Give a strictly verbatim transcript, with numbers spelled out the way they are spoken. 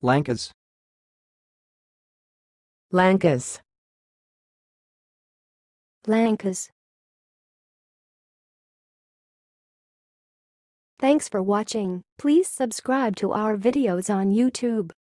lankas, lankas, lankas. Thanks for watching. Please subscribe to our videos on YouTube.